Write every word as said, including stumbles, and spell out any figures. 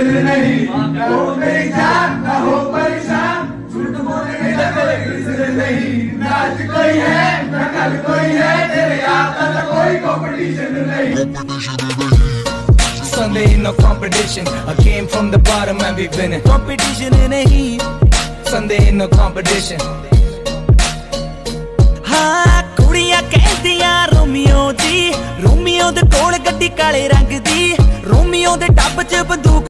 दिल नहीं, ना हो मेरी जान, ना हो परेशान, झूठ बोलने का कोई किसी नहीं, ना आज कोई है, ना कल कोई है, तेरे आता ना कोई कंपटीशन नहीं। Sunday ain't no competition. I came from the bottom and we've been in competition nahi. Sunday ain't no competition. हाँ कुड़ियां कहदियां रोमियो दी, रोमियो दे कोल गड्डी काले रंग दी, रोमियो दे टब च बंदूक